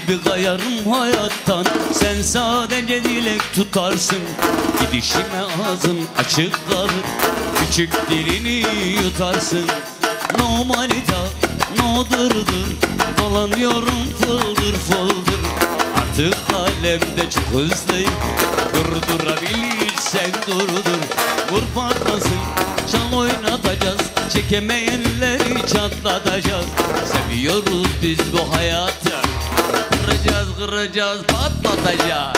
gibi kayarım hayattan. Sen sadece dilek tutarsın, gidişime ağzın açık kalır. Küçük dilini yutarsın. No manita, no dırdır, dolanıyorum fıldır fıldır. Artık alemde çok hızlıyım, durdurabilirsen durdur. Vur patlasın, çal oynatacağız, çekemeyenleri çatlatacağız. Seviyoruz biz bu hayatı, kıracağız kıracağız patlatacağız.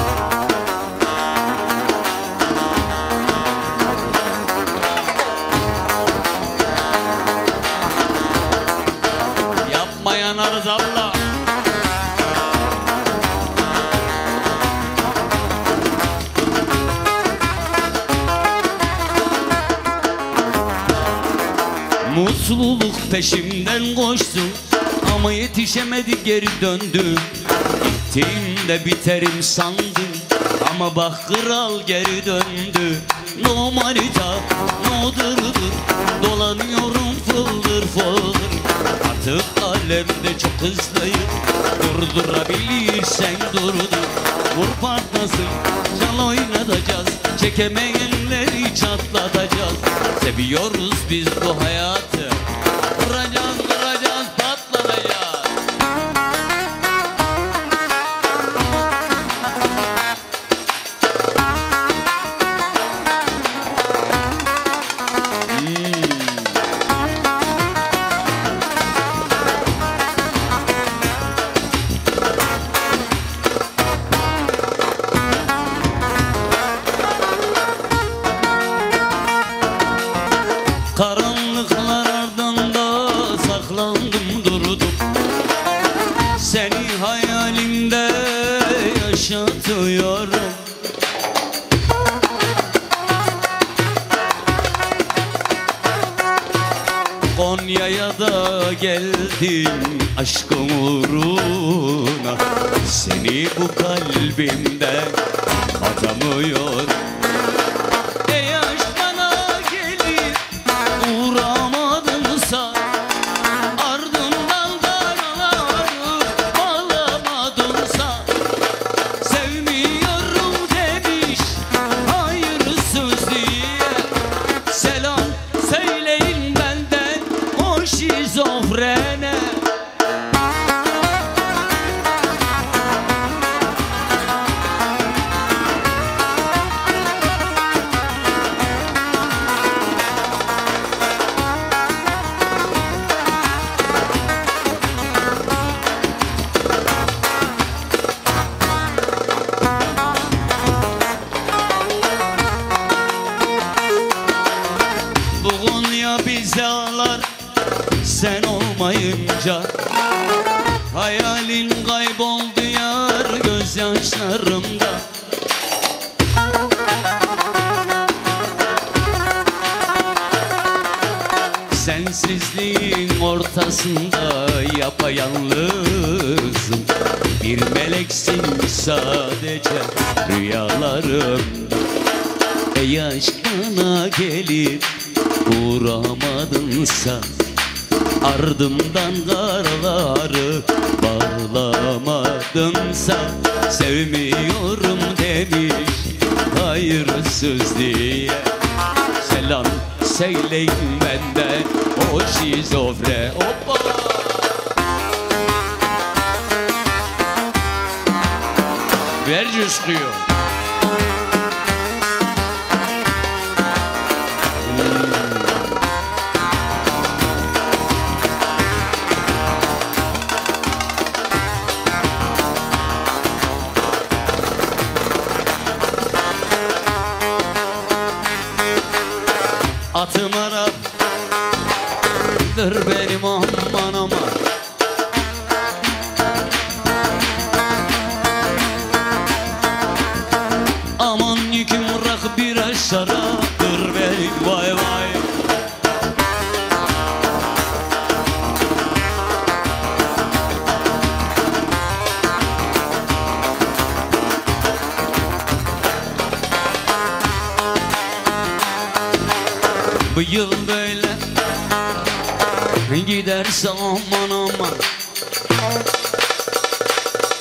Yanarız Allah. Mutluluk peşimden koştu ama yetişemedi, geri döndüm. Gittiğimde biterim sandım ama bak kral geri döndü. No manita, no dırdır, dolanıyorum fıldır fıldır. Artık alemde çok hızlıyım, durdurabilirsen durdur. Vur patlasın, çal oynatacağız, çekemeyenleri çatlatacağız. Seviyoruz biz bu hayatı, kıracağız kıracağız patlatacağız. Karanlıklar ardında saklandım durdum, seni hayalimde yaşatıyorum. Konya'ya da geldim aşkım uğruna, seni bu kalbimden atamıyorum. Bize ağlar sen olmayınca, hayalin kayboldu yar gözyaşlarımda. Sensizliğin ortasında yapayalnızım, bir meleksin sadece rüyalarımda. Ey aşkına gelip uğramadınsa, ardımdan karları bağlamadınsa, sevmiyorum demiş hayırsız diye. Selam söyleyin benden o şizofre. Hoppa! Ver coşkuyu. Atım Arap'dır benim aman aman. Aman yüküm rakı biraz şaraptır benim vay vay. Bu yıl böyle giderse aman aman.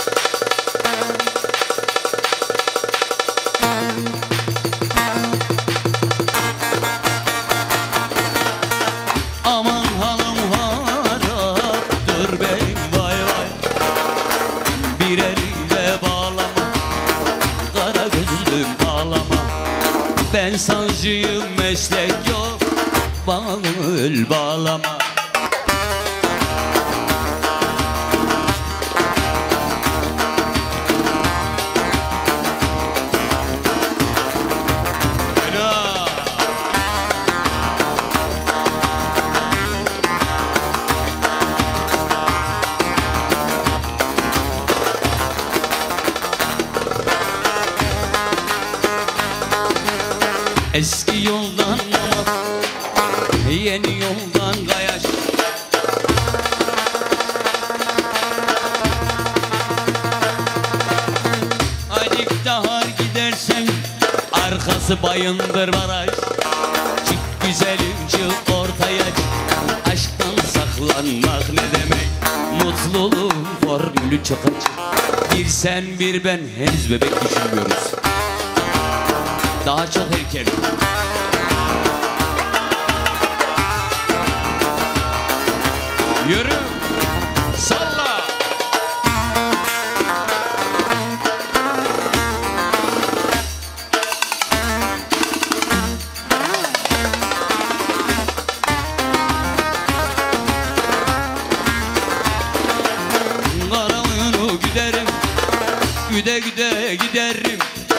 Yolcuyum meslek yok, bağlı bağlama. Eski yoldan yeni yoldan kayaş. Acık daha gidersen arkası Bayındır Baraj. Çık güzelim çık ortaya çık. Aşktan saklanmak ne demek? Mutluluğun formülü çok açık. Bir sen bir ben henüz bebek düşünmüyoruz. Daha çok erken. Yürü, salla. Karavunu güderim, güde güde giderim.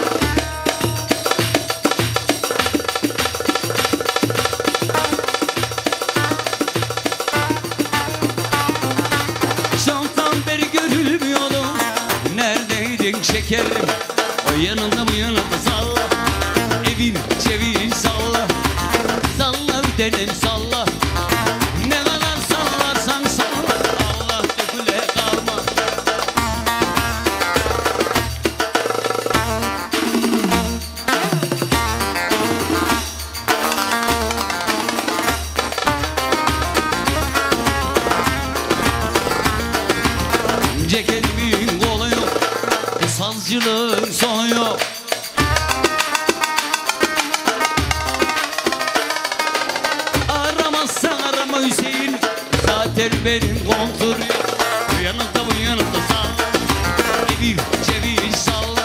Şekerim, o yanında bu yanında salla. Evin çevir salla. Salla dedim salla. Ne kadar sallarsan salla. Allah döküle kalma. Ceketimin kolu yok, sazcılığın sonu yok. Aramazsan arama Hüseyin, zaten benim kontur yok. Bu yanında bu yanında salla. Evir çevir salla.